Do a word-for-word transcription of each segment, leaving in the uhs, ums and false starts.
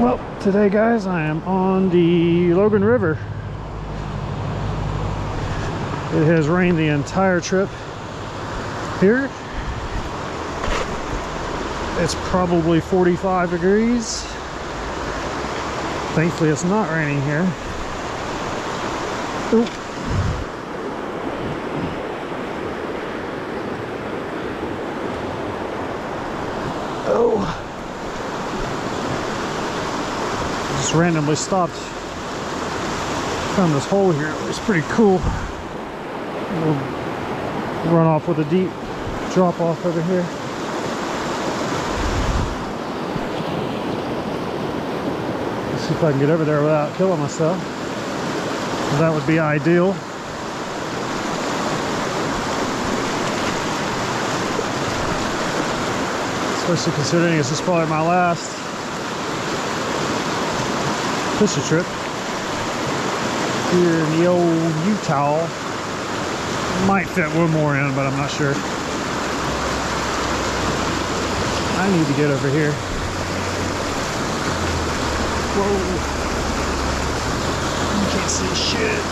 Well, today guys, I am on the Logan River. It has rained the entire trip here. It's probably forty-five degrees. Thankfully it's not raining here. Ooh. Oh. Just randomly stopped. Found this hole here. It's pretty cool. We'll run off with a deep drop off over here. Let's see if I can get over there without killing myself. That would be ideal. Especially considering this is probably my last fishing trip here in the old Utah. Might fit one more in, but I'm not sure. I need to get over here. Whoa. You can't see shit.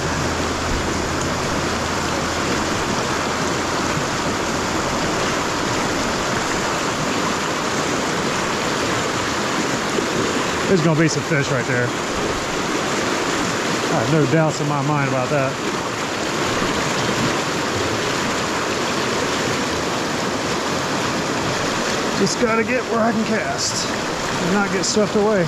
There's gonna be some fish right there. I have no doubts in my mind about that. Just gotta get where I can cast and not get swept away.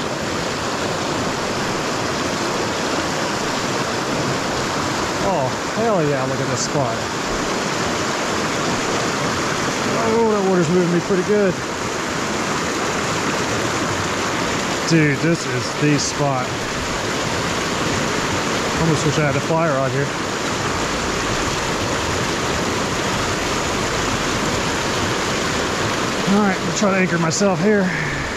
Oh, hell yeah, look at this spot. Oh, that water's moving me pretty good. Dude, this is the spot. Almost wish I had a fly rod here. Alright, I'm trying to anchor myself here.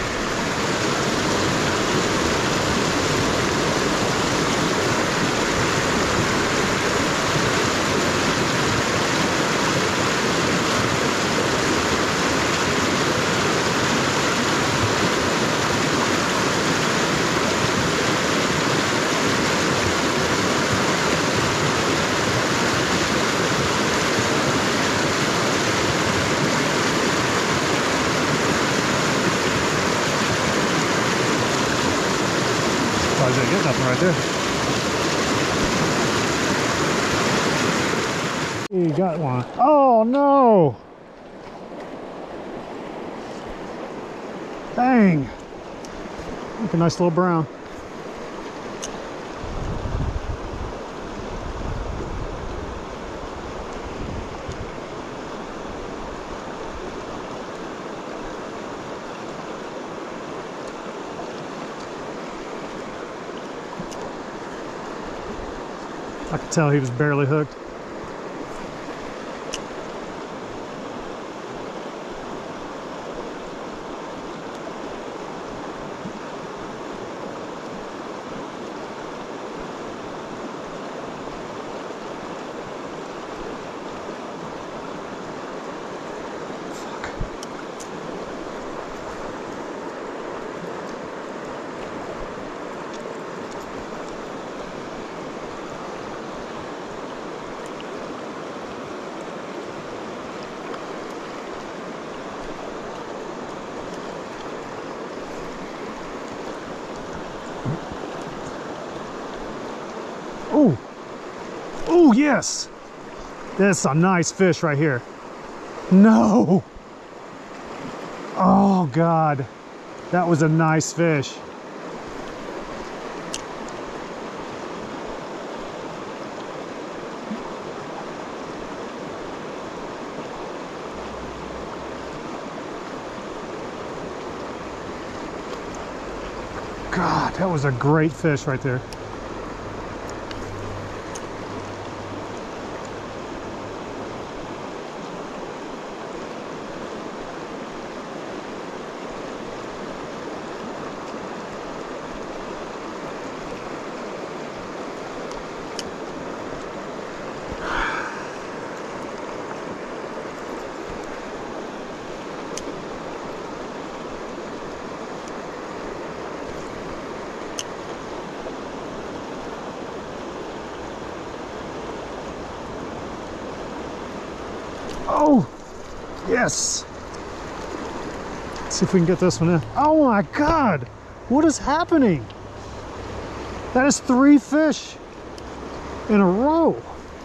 I didn't get nothing right there. You got one. Oh no! Dang! Look, a nice little brown. I could tell he was barely hooked. Oh, oh yes, that's a nice fish right here. No, oh God, that was a nice fish. God, that was a great fish right there. Yes! Let's see if we can get this one in. Oh my God! What is happening? That is three fish in a row.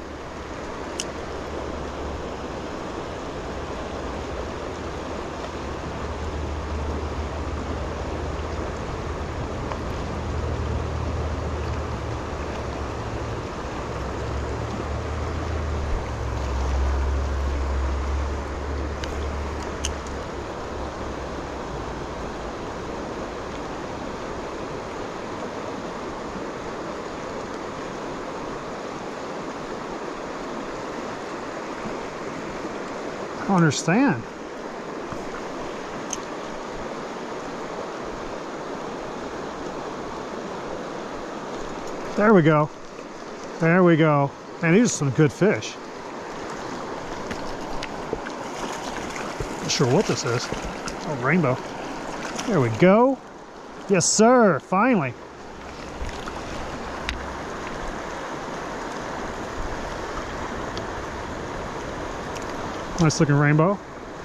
I don't understand. There we go. There we go. Man, these are some good fish. Not sure what this is. Oh, rainbow. There we go. Yes, sir. Finally. Nice looking rainbow.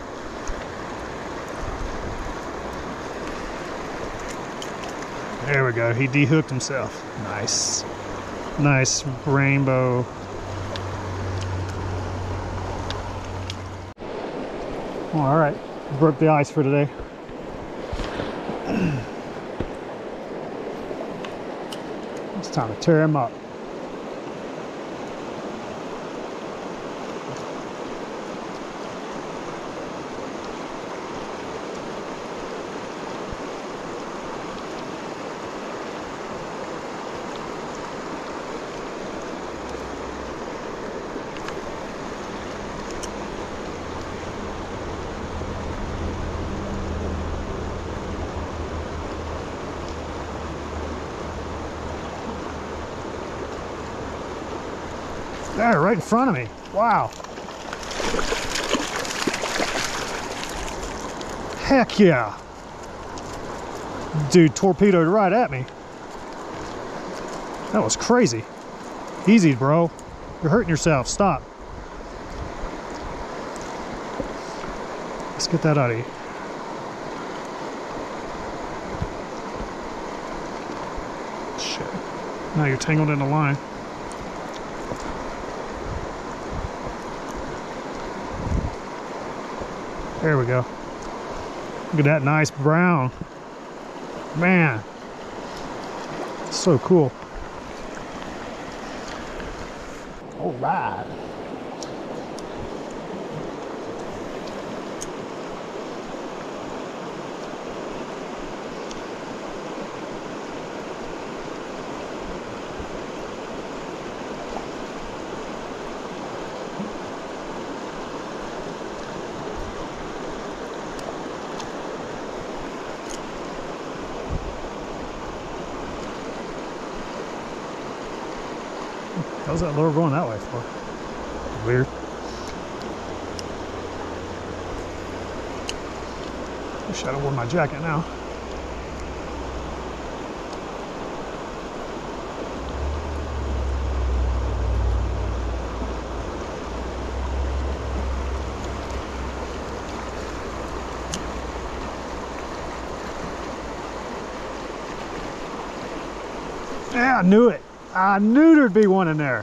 There we go. He dehooked himself. Nice. Nice rainbow. Oh, all right. Broke the ice for today. It's time to tear him up. There, right in front of me. Wow. Heck yeah. Dude torpedoed right at me. That was crazy. Easy, bro. You're hurting yourself. Stop. Let's get that out of you. Shit. Now you're tangled in the line. There we go. Look at that nice brown. Man, so cool. All right. How's that lure going that way for? Weird. Wish I'd have worn my jacket now. Yeah, I knew it. I knew there'd be one in there.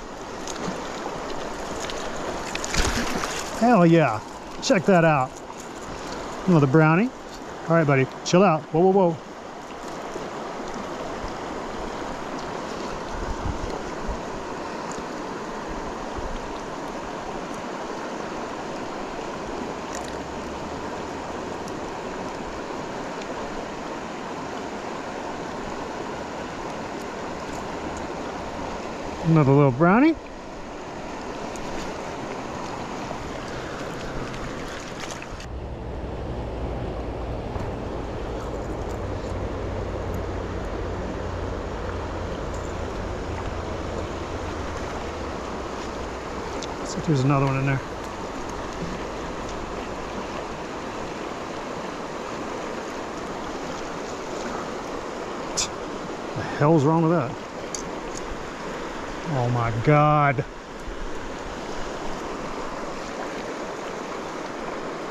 Hell yeah. Check that out. Another brownie. All right, buddy. Chill out. Whoa, whoa, whoa. Another little brownie. Let's see if there's another one in there. What the hell's wrong with that? Oh my God.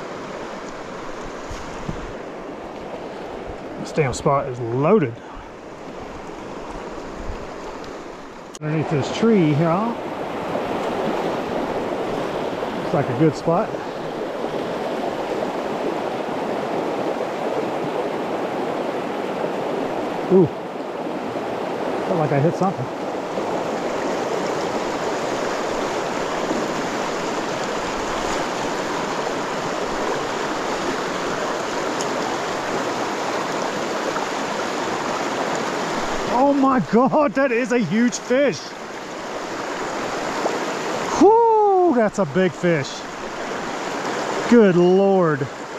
damn spot is loaded. Underneath this tree here, looks like a good spot. Ooh, felt like I hit something. Oh my God, that is a huge fish. Whoo, that's a big fish. Good Lord.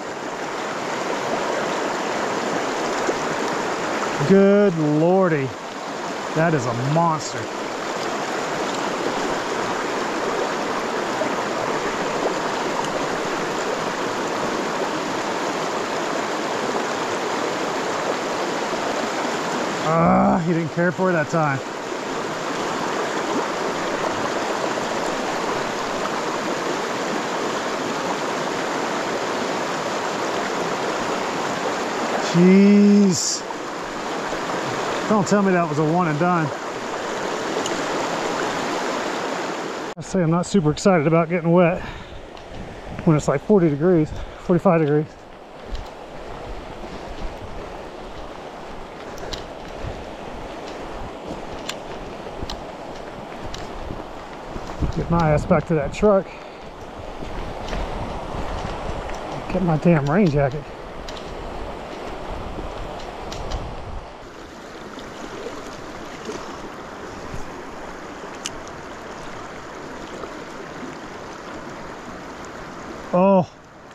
Good Lordy. That is a monster. Ah, uh, he didn't care for it that time. Jeez. Don't tell me that was a one and done. I say I'm not super excited about getting wet when it's like forty degrees, forty-five degrees. Get my ass back to that truck. Get my damn rain jacket. Oh.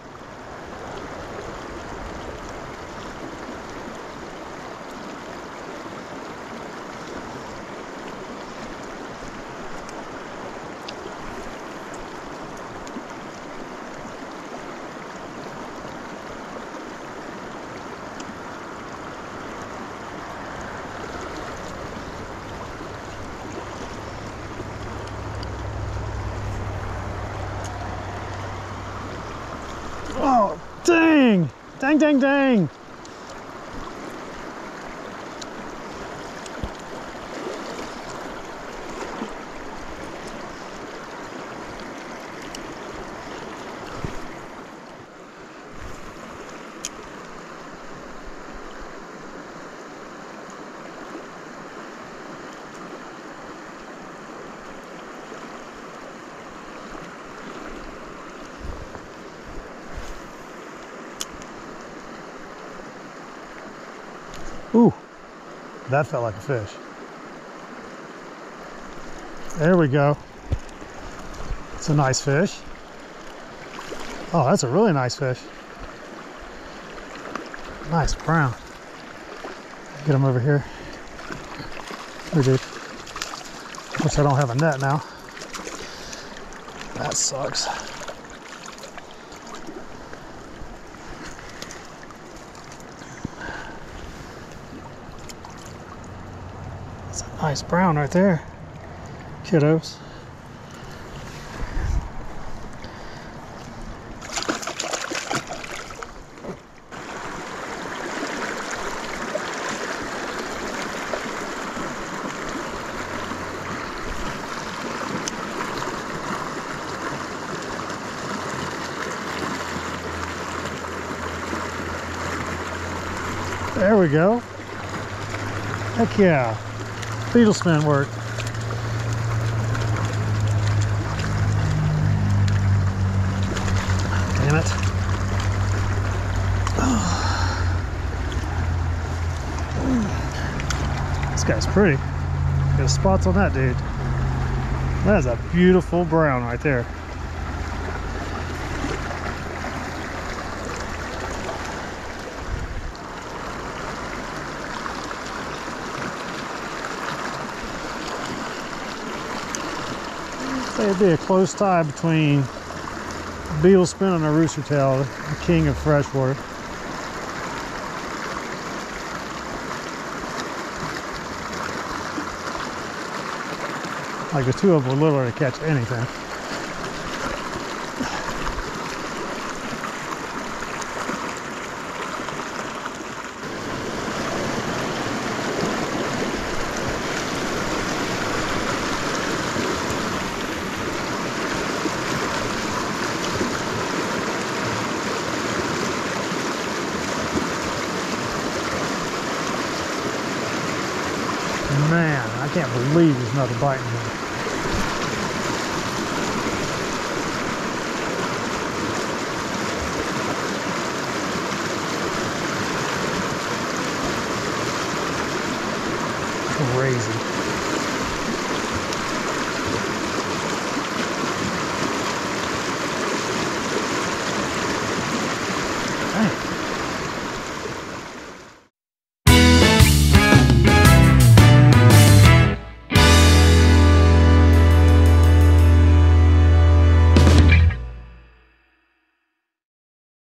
Oh, dang! Dang, dang, dang! Ooh, that felt like a fish. There we go. It's a nice fish. Oh, that's a really nice fish. Nice brown. Get him over here. Here, dude. Which I don't have a net now. That sucks. Nice brown right there, kiddos. There we go. Heck yeah. Beetle spin work. Damn it. Oh. This guy's pretty. Got spots on that dude. That is a beautiful brown right there. It'd be a close tie between beetle spin and a rooster tail, the king of freshwater. Like the two of them will literally catch anything. Man, I can't believe there's nothing biting here. Crazy.